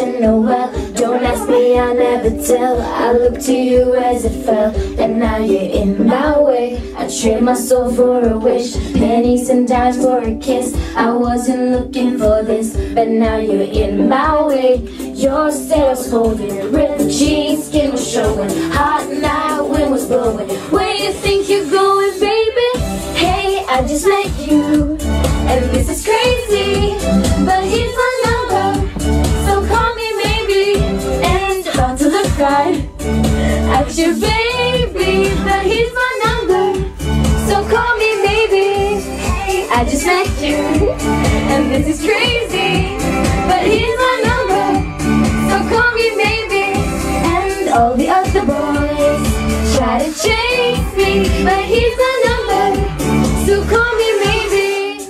in a while. Don't ask me, I'll never tell. I look to you as it fell, and now you're in my way. I trade my soul for a wish, pennies and dimes for a kiss. I wasn't looking for this, but now you're in my way. Your stare was holding, ripped jeans, skin was showing, hot night wind was blowing. Where you think you're going, baby? Hey, I just met you, and this is crazy, but here's my number, so call me maybe. And about to look right at your baby, but here's my number, so call me maybe. Hey, I just met you, and this is crazy, but here's my number, so call me maybe. And all the other boys try to chase me, but here's my number, so call me maybe.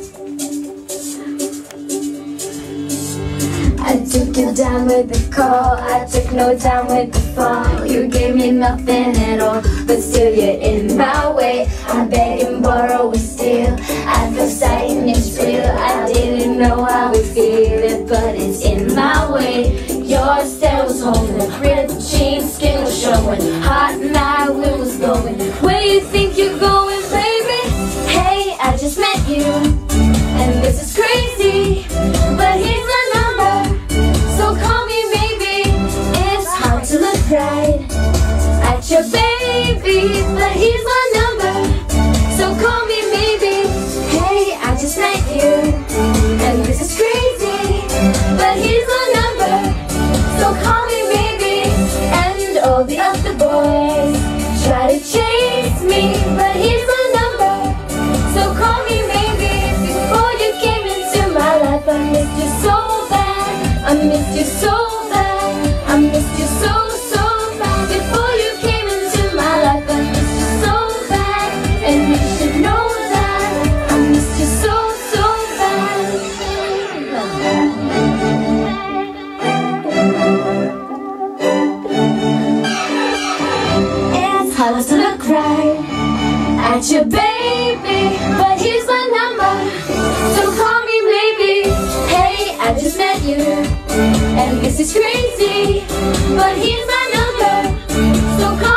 I took you down with the call, I took no time with the fall. You gave me nothing at all, but still you're in my way. I beg and borrow and steal, I feel sight and it's real. I didn't know how we feel it, but it's in my way. Your stare was holding, ripped jeans, skin was showing, hot night wind was blowing. Where you think you're going, baby? Hey, I just met you, and this is crazy, but here's my number, so call me maybe. It's hard to look right at your baby, but here's my number, so call me maybe. Hey, I just met you, and this is crazy, but here's my number, so call me maybe. And all the other boys try to chase me, but here's my number, so call me maybe. Before you came into my life, I missed you so bad, I missed you so bad, I missed you so bad. Before you came into my life, I missed you so bad, and you should know that I missed you so bad. It's hard to look right at your baby, but here's my number, so call me maybe. Hey, I just met you, and this is crazy, but here's my number, so call